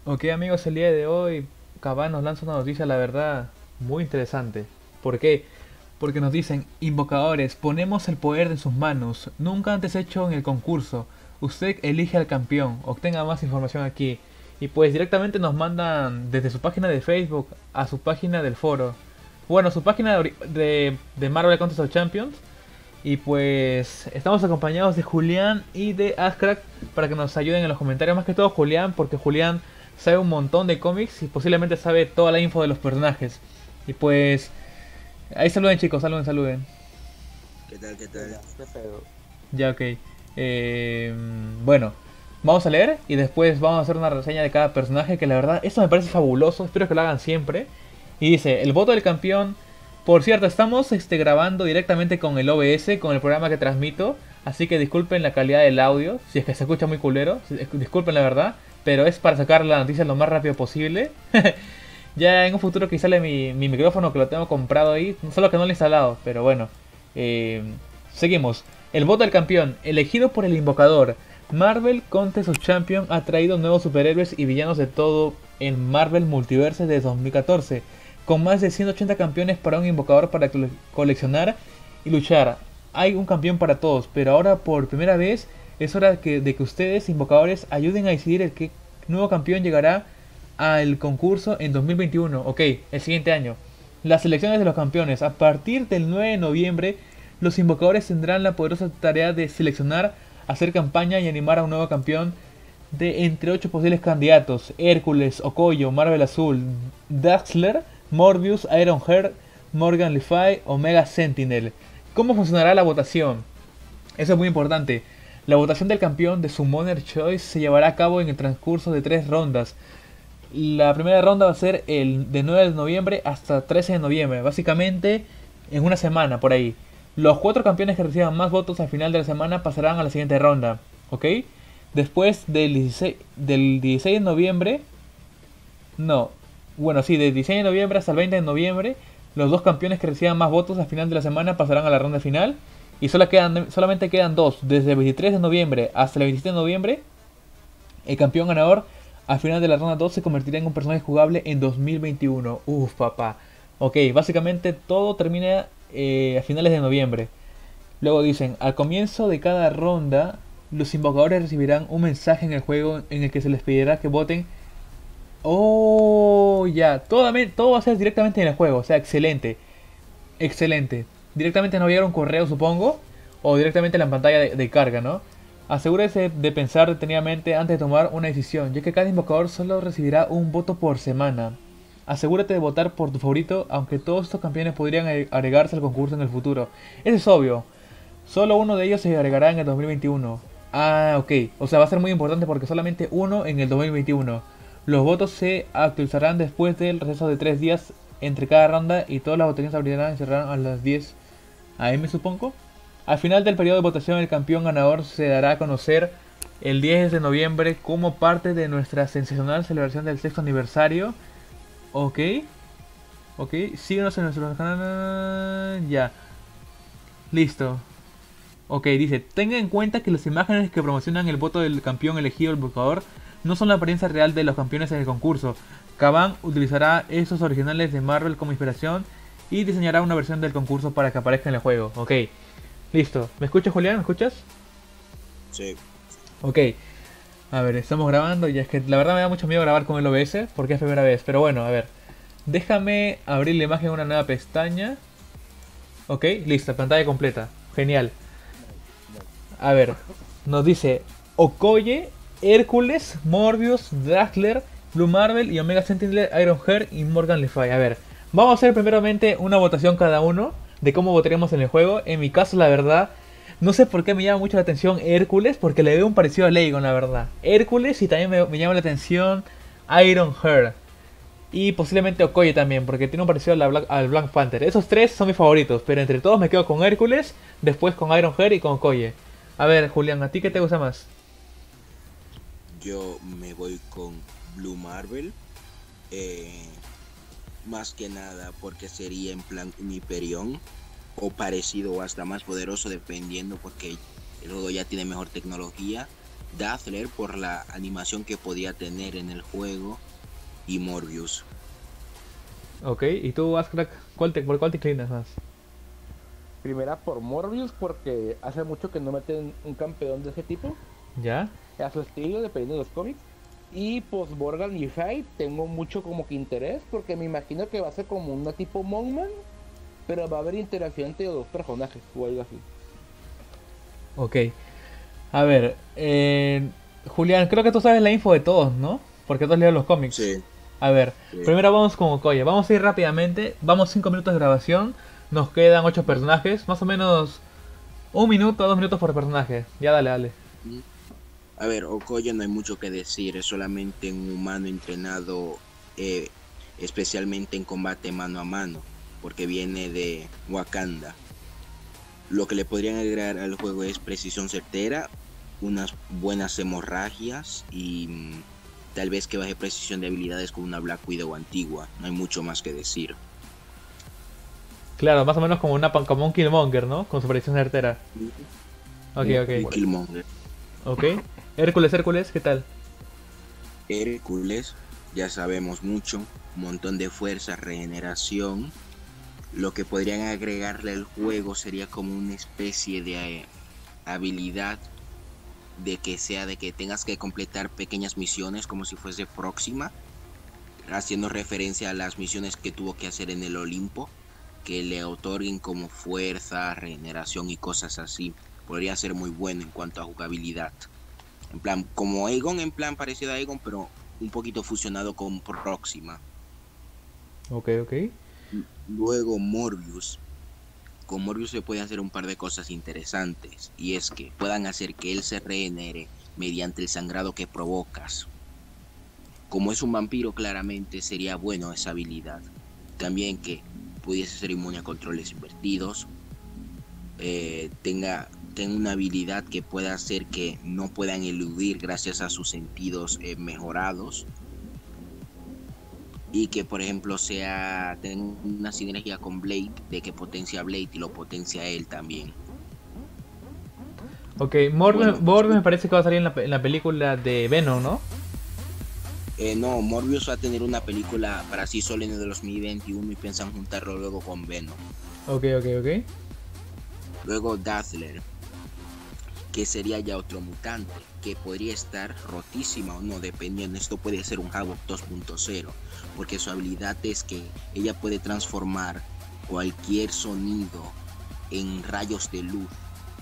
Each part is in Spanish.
Ok amigos, el día de hoy Caban nos lanza una noticia, la verdad, muy interesante. ¿Por qué? Porque nos dicen, invocadores, ponemos el poder en sus manos, nunca antes hecho en el concurso. Usted elige al campeón, obtenga más información aquí. Y pues directamente nos mandan desde su página de Facebook a su página del foro. Bueno, su página de Marvel Contest of Champions. Y pues estamos acompañados de Julián y de Ascrack para que nos ayuden en los comentarios. Más que todo Julián, porque Julián sabe un montón de cómics y posiblemente sabe toda la info de los personajes. Y pues ahí saluden chicos, saluden, saluden. ¿Qué tal? ¿Qué tal? Hola, ¿qué pedo? Ya, ok. Bueno, vamos a leer y después vamos a hacer una reseña de cada personaje que la verdad, esto me parece fabuloso, espero que lo hagan siempre. Y dice, el voto del campeón. Por cierto, estamos grabando directamente con el OBS, con el programa que transmito. Así que disculpen la calidad del audio, si es que se escucha muy culero, disculpen la verdad. Pero es para sacar la noticia lo más rápido posible. Ya en un futuro quizá sale mi micrófono que lo tengo comprado ahí, solo que no lo he instalado, pero bueno. Eh, Seguimos. El voto del campeón, elegido por el invocador. Marvel Contest of Champions ha traído nuevos superhéroes y villanos de todo en Marvel Multiverse de 2014, con más de 180 campeones para un invocador para coleccionar y luchar. Hay un campeón para todos, pero ahora por primera vez es hora de que ustedes, invocadores, ayuden a decidir el que nuevo campeón llegará al concurso en 2021, ok, el siguiente año. Las selecciones de los campeones. A partir del 9 de noviembre, los invocadores tendrán la poderosa tarea de seleccionar, hacer campaña y animar a un nuevo campeón de entre 8 posibles candidatos: Hércules, Okoyo, Marvel Azul, Daxler, Morbius, Ironheart, Morgan Le Fay, Omega Sentinel. ¿Cómo funcionará la votación? Eso es muy importante. La votación del campeón de Summoner Choice se llevará a cabo en el transcurso de 3 rondas. La primera ronda va a ser el de 9 de noviembre hasta 13 de noviembre, básicamente en una semana por ahí. Los 4 campeones que reciban más votos al final de la semana pasarán a la siguiente ronda, ¿ok? Después del 16 de noviembre, no, bueno, sí, del 16 de noviembre hasta el 20 de noviembre, los 2 campeones que reciban más votos al final de la semana pasarán a la ronda final. Y solamente quedan 2, desde el 23 de noviembre hasta el 27 de noviembre. El campeón ganador al final de la ronda 2 se convertirá en un personaje jugable en 2021. Uf, papá. Ok, básicamente todo termina a finales de noviembre. Luego dicen, al comienzo de cada ronda, los invocadores recibirán un mensaje en el juego en el que se les pedirá que voten. Oh, ya, todo va a ser directamente en el juego, o sea, excelente, excelente. Directamente nos va a llegar un correo, supongo, o directamente en la pantalla de carga, ¿no? Asegúrese de pensar detenidamente antes de tomar una decisión, ya que cada invocador solo recibirá un voto por semana. Asegúrate de votar por tu favorito, aunque todos estos campeones podrían agregarse al concurso en el futuro. Eso es obvio. Solo uno de ellos se agregará en el 2021. Ah, ok. O sea, va a ser muy importante porque solamente uno en el 2021. Los votos se actualizarán después del receso de 3 días entre cada ronda y todas las votaciones se abrirán y cerrarán a las 10 AM, supongo. Al final del periodo de votación, el campeón ganador se dará a conocer el 10 de noviembre como parte de nuestra sensacional celebración del sexto aniversario. Ok, ok, síguenos en nuestro canal. Ya, listo. Ok, dice, tenga en cuenta que las imágenes que promocionan el voto del campeón elegido el buscador no son la apariencia real de los campeones en el concurso. Caban utilizará estos originales de Marvel como inspiración y diseñará una versión del concurso para que aparezca en el juego. Ok, listo. ¿Me escuchas, Julián? ¿Me escuchas? Sí. Ok, a ver, estamos grabando y es que la verdad me da mucho miedo grabar con el OBS porque es primera vez. Pero bueno, a ver, déjame abrir la imagen en una nueva pestaña. Ok, listo, pantalla completa. Genial. A ver, nos dice Okoye, Hércules, Morbius, Dazzler, Blue Marvel y Omega Sentinel, Ironheart y Morgan Le Fay. A ver, vamos a hacer primeramente una votación cada uno de cómo votaríamos en el juego. En mi caso, la verdad, no sé por qué me llama mucho la atención Hércules, porque le veo un parecido a Leigon, la verdad. Hércules y también me llama la atención Ironheart. Y posiblemente Okoye también, porque tiene un parecido al Black Panther. Esos tres son mis favoritos, pero entre todos me quedo con Hércules, después con Ironheart y con Okoye. A ver, Julián, ¿a ti qué te gusta más? Yo me voy con Blue Marvel. eh, Más que nada porque sería en plan un Hyperion o parecido o hasta más poderoso dependiendo porque el juego ya tiene mejor tecnología. Dazzler por la animación que podía tener en el juego y Morbius. Ok, ¿y tú, Askrak, por cuál te inclinas más? Primera por Morbius, porque hace mucho que no meten un campeón de ese tipo, ¿Ya? a su estilo, dependiendo de los cómics. Y pues Morgan y Hyde tengo mucho como que interés, porque me imagino que va a ser como una tipo Monkman, pero va a haber interacción entre los dos personajes o algo así. Ok. A ver, Julián, creo que tú sabes la info de todos, ¿no? Porque tú has leído los cómics. Sí, A ver, sí. primero vamos con Okoye. Vamos a ir rápidamente. Vamos 5 minutos de grabación. Nos quedan 8 personajes. Más o menos 1 minuto, 2 minutos por personaje. Ya dale, dale. A ver, Okoye no hay mucho que decir, es solamente un humano entrenado especialmente en combate mano a mano, porque viene de Wakanda. Lo que le podrían agregar al juego es precisión certera, unas buenas hemorragias y tal vez que baje precisión de habilidades con una Black Widow antigua. No hay mucho más que decir. Claro, más o menos como, como un Killmonger, ¿no? Con su precisión certera. Ok, Un ok. Killmonger. Ok. Hércules, ¿qué tal? Hércules, ya sabemos mucho, un montón de fuerza, regeneración. Lo que podrían agregarle al juego sería como una especie de habilidad de que tengas que completar pequeñas misiones como si fuese Próxima, haciendo referencia a las misiones que tuvo que hacer en el Olimpo, que le otorguen como fuerza, regeneración y cosas así. Podría ser muy bueno en cuanto a jugabilidad. En plan, como Aegon, en plan parecido a Aegon, pero un poquito fusionado con Próxima. Ok, ok. Luego Morbius. Con Morbius se puede hacer un par de cosas interesantes, y es que puedan hacer que él se regenere mediante el sangrado que provocas. Como es un vampiro, claramente sería bueno esa habilidad. También que pudiese ser inmune a controles invertidos, tenga una habilidad que pueda hacer que no puedan eludir gracias a sus sentidos mejorados, y que por ejemplo tenga una sinergia con Blade, de que potencia a Blade y lo potencia a él también. Ok, Bueno, Morbius me parece que va a salir en la película de Venom, ¿no? no, Morbius va a tener una película para sí solo en el 2021 y piensan juntarlo luego con Venom. Ok, ok, ok. Luego Dazzler, que sería ya otro mutante, que podría estar rotísima o no, dependiendo. Esto puede ser un Havoc 2.0, porque su habilidad es que ella puede transformar cualquier sonido en rayos de luz,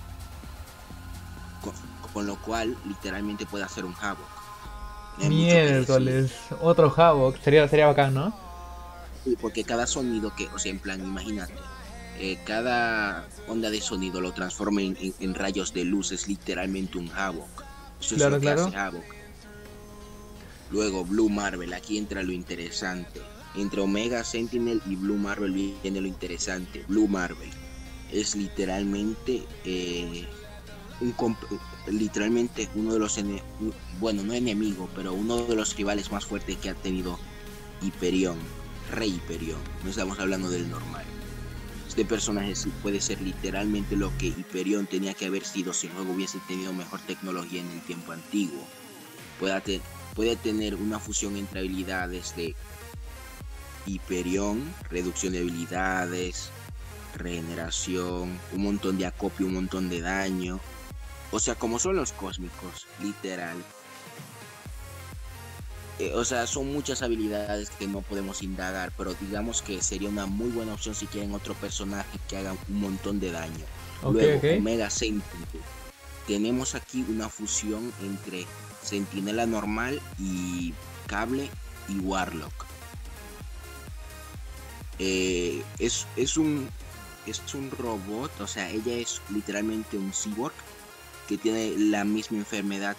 con, con lo cual literalmente puede hacer un Havoc. No hay mucho que decir. Miércoles, otro Havok. Sería bacán, ¿no? Sí, porque cada sonido que, o sea, en plan, imagínate, cada onda de sonido lo transforma en rayos de luz, es literalmente un Havoc. Eso es Claro, lo que claro. hace Havoc. Luego Blue Marvel, aquí entra lo interesante. Entre Omega Sentinel y Blue Marvel viene lo interesante. Blue Marvel es literalmente un literalmente uno de los bueno, no enemigo, pero uno de los rivales más fuertes que ha tenido Hyperion, Rey Hyperion. No estamos hablando del normal. Este personaje puede ser literalmente lo que Hyperion tenía que haber sido si el juego hubiese tenido mejor tecnología en el tiempo antiguo. Puede tener una fusión entre habilidades de Hyperion, reducción de habilidades, regeneración, un montón de acopio, un montón de daño. O sea, como son los cósmicos, literal. O sea, son muchas habilidades que no podemos indagar, pero digamos que sería una muy buena opción si quieren otro personaje que haga un montón de daño. Ok, Luego, ok. Omega Sentinel. Tenemos aquí una fusión entre Centinela normal y Cable y Warlock. Es un robot, o sea, ella es literalmente un cyborg que tiene la misma enfermedad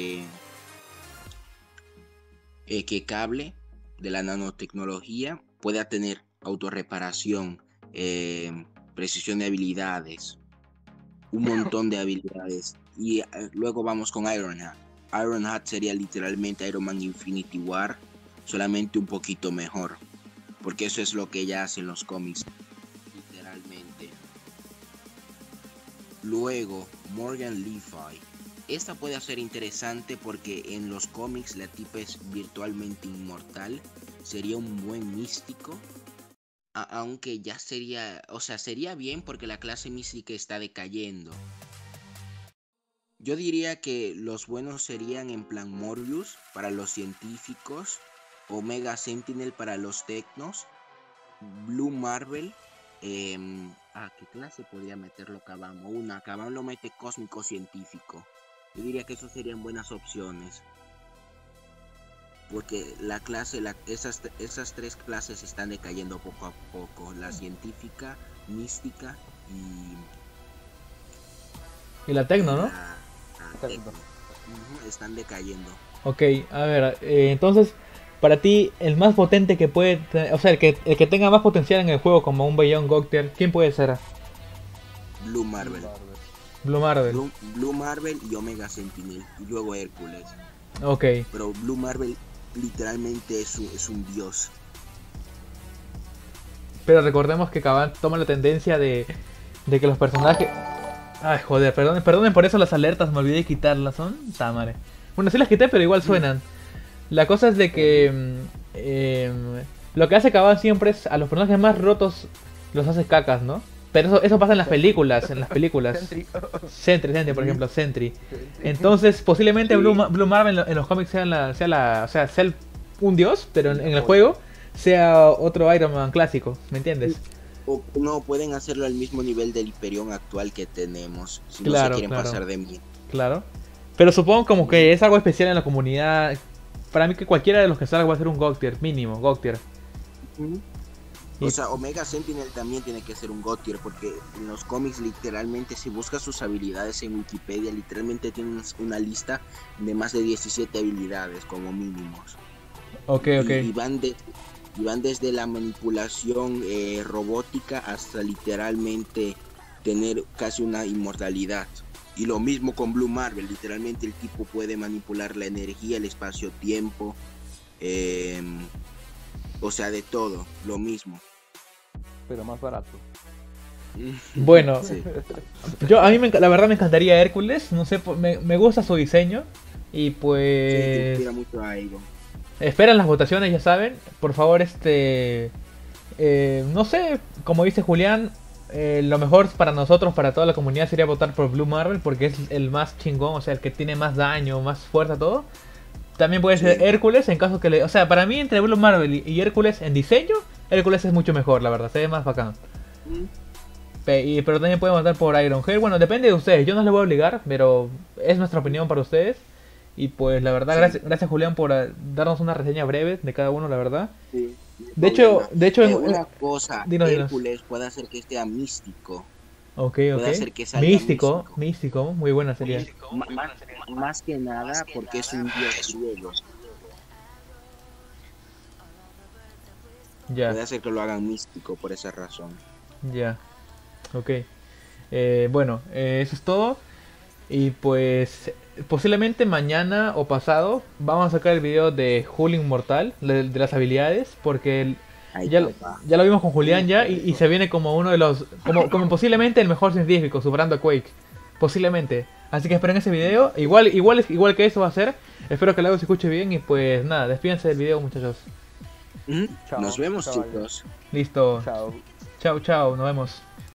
que Cable de la nanotecnología. Puede tener autorreparación, precisión de habilidades, un montón de habilidades. Y luego vamos con Ironheart. Ironheart sería literalmente Iron Man Infinity War, solamente un poquito mejor, porque eso es lo que ella hace en los cómics, literalmente. Luego, Morgan Le Fay. esta puede ser interesante porque en los cómics la tipa es virtualmente inmortal. Sería un buen místico. Aunque ya sería, o sea, sería bien porque la clase mística está decayendo. Yo diría que los buenos serían en plan Morbius para los científicos, Omega Sentinel para los tecnos, Blue Marvel. ¿Qué clase podría meterlo Kabam? Kabam lo mete cósmico científico. Yo diría que esos serían buenas opciones. Porque la clase, esas tres clases están decayendo poco a poco. La científica, mística Y la tecno, ¿no? la tecno. Están decayendo. Ok, a ver, entonces, para ti, el más potente que puede tener, o sea, el que tenga más potencial en el juego como un Beyond Gokter, ¿quién puede ser? Blue Marvel. Blue Marvel. Blue Marvel y Omega Sentinel. Y luego Hércules. Ok. Pero Blue Marvel literalmente es un dios. Pero recordemos que Kabam toma la tendencia de que los personajes... Ay, joder, perdonen por eso las alertas, me olvidé de quitarlas, son tamare. Bueno, sí las quité, pero igual suenan. La cosa es de que lo que hace Kabam siempre es a los personajes más rotos los hace cacas, ¿no? Pero eso pasa en las películas, Sentry, por ejemplo, Sentry. Entonces, posiblemente Blue Marvel en los cómics sea un dios, pero en el juego sea otro Iron Man clásico, ¿me entiendes? O no, pueden hacerlo al mismo nivel del Hyperion actual que tenemos, si no se quieren pasar de mí. Claro. Pero supongo como que es algo especial en la comunidad. Para mí que cualquiera de los que salga va a ser un Gokter, mínimo, Gokter. O sea, Omega Sentinel también tiene que ser un Gokter, porque en los cómics literalmente, si buscas sus habilidades en Wikipedia, literalmente tienen una lista de más de 17 habilidades como mínimos. Ok. Y van desde la manipulación robótica hasta literalmente tener casi una inmortalidad. Y lo mismo con Blue Marvel, literalmente el tipo puede manipular la energía, el espacio-tiempo, o sea, de todo, lo mismo. Pero más barato. Bueno, Sí. la verdad me encantaría Hércules, no sé, me gusta su diseño. Y Sí, pues... inspira mucho a Iron. Esperan las votaciones, ya saben. Por favor, no sé, como dice Julián, lo mejor para nosotros, para toda la comunidad, sería votar por Blue Marvel porque es el más chingón, o sea, el que tiene más daño, más fuerza, todo. También puede ser Hércules en caso que le... O sea, para mí entre Blue Marvel y Hércules en diseño, Hércules es mucho mejor, la verdad, se ve más bacán. Pero también pueden votar por Ironheart. Bueno, depende de ustedes, yo no les voy a obligar, pero es nuestra opinión para ustedes. Y pues la verdad, gracias Julián por darnos una reseña breve de cada uno, la verdad. Sí, De hecho, una cosa, dinos. Hércules puede hacer que sea místico. Ok. Puede hacer que salga Místico, muy buena sería. Más que nada porque es un dios griego. Ya, Puede hacer que lo hagan místico por esa razón. ya. Ok. Bueno, eso es todo. Y pues posiblemente mañana o pasado vamos a sacar el video de Hulk Inmortal, de las habilidades, porque ya lo vimos con Julián ya y se viene como uno de los, como posiblemente el mejor científico, superando a Quake, posiblemente. Así que esperen ese video, igual que eso va a ser. Espero que el audio se escuche bien y pues nada, despídense del video, muchachos. Nos vemos, chao, chicos. Listo. Chao. Chao, nos vemos.